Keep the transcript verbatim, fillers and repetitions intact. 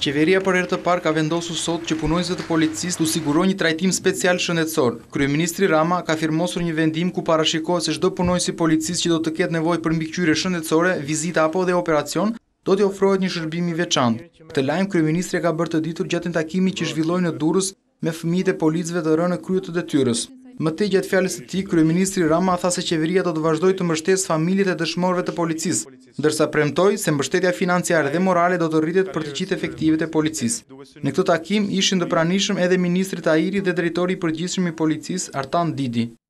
Qeveria për herë të parë ka vendosur sot që punonjësit të policisë të sigurojnë një trajtim special shëndetësor. Kryeministri Rama ka firmosur një vendim ku parashikohet se çdo punonjës i policisë që do të ketë nevojë për mbikëqyrje shëndetësore, vizita apo dhe operacion, do t'i ofrohet një shërbim i veçantë. Këtë lajm kryeministri ka bërë të ditur gjatë një takimi që zhvilloi në Durrës me fëmijët e policëve të rënë në krye të detyrës. Më tej gjatë fjalës së tij, kryeministri Rama tha se qeveria do të vazhdojë të mbështesë familjet e dëshmorëve të policisë, ndërsa premtoi se mbështetja financiare dhe morale do të rritet për të gjithë efektivet e policisë. Në këtë takim ishin të pranishëm edhe ministri Tahiri dhe drejtori i përgjithshëm i policisë Artan Didi.